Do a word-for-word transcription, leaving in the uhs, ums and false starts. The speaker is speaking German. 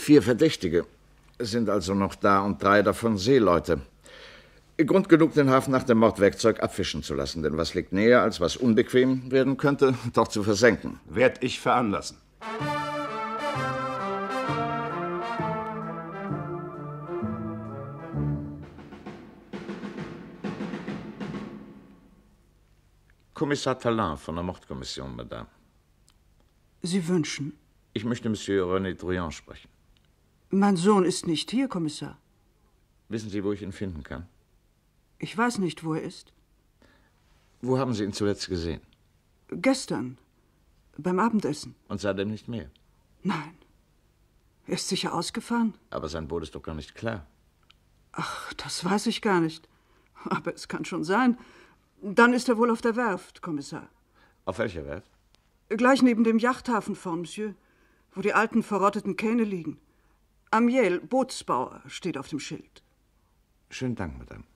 Vier Verdächtige sind also noch da und drei davon Seeleute. Grund genug, den Hafen nach dem Mordwerkzeug abfischen zu lassen. Denn was liegt näher, als was unbequem werden könnte, doch zu versenken? Werd ich veranlassen. Kommissar Talin von der Mordkommission, Madame. Sie wünschen? Ich möchte Monsieur René Drouin sprechen. Mein Sohn ist nicht hier, Kommissar. Wissen Sie, wo ich ihn finden kann? Ich weiß nicht, wo er ist. Wo haben Sie ihn zuletzt gesehen? Gestern. Beim Abendessen. Und seitdem nicht mehr? Nein. Er ist sicher ausgefahren. Aber sein Boot ist doch gar nicht klar. Ach, das weiß ich gar nicht. Aber es kann schon sein. Dann ist er wohl auf der Werft, Kommissar. Auf welcher Werft? Gleich neben dem Yachthafen von Monsieur, wo die alten verrotteten Kähne liegen. Amiel, Bootsbauer, steht auf dem Schild. Schönen Dank, Madame.